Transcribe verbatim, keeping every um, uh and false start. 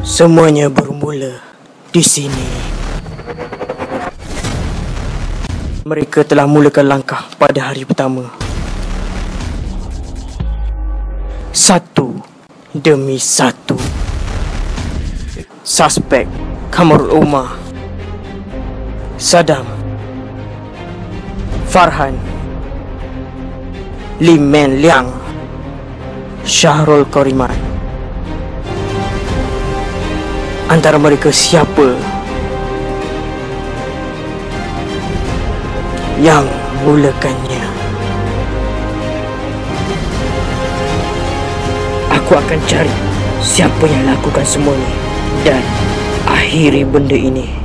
Semuanya bermula di sini. Mereka telah mulakan langkah pada hari pertama. Satu demi satu. Suspek Kamarul Umar, Saddam, Farhan, Lim Men Liang, Syahrul Koriman. Antara mereka siapa yang mulakannya? Aku akan cari siapa yang lakukan semuanya dan akhiri benda ini.